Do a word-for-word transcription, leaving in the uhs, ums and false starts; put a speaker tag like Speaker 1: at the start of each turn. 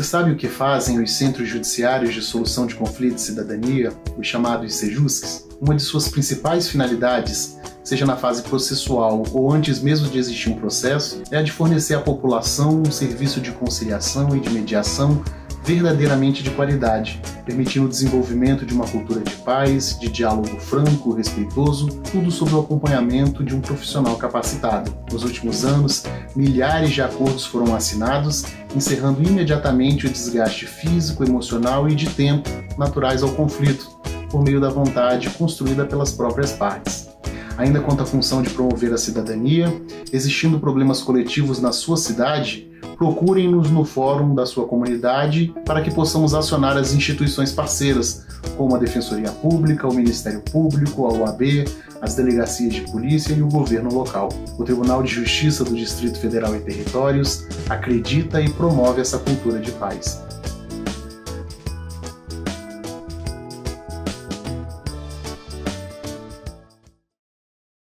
Speaker 1: Você sabe o que fazem os Centros Judiciários de Solução de Conflitos e Cidadania, os chamados CEJUSCs? Uma de suas principais finalidades, seja na fase processual ou antes mesmo de existir um processo, é a de fornecer à população um serviço de conciliação e de mediação verdadeiramente de qualidade, permitindo o desenvolvimento de uma cultura de paz, de diálogo franco, respeitoso, tudo sob o acompanhamento de um profissional capacitado. Nos últimos anos, milhares de acordos foram assinados, encerrando imediatamente o desgaste físico, emocional e de tempo naturais ao conflito, por meio da vontade construída pelas próprias partes. Ainda quanto à função de promover a cidadania, existindo problemas coletivos na sua cidade, procurem-nos no fórum da sua comunidade para que possamos acionar as instituições parceiras, como a Defensoria Pública, o Ministério Público, a O A B, as delegacias de polícia e o governo local. O Tribunal de Justiça do Distrito Federal e Territórios acredita e promove essa cultura de paz.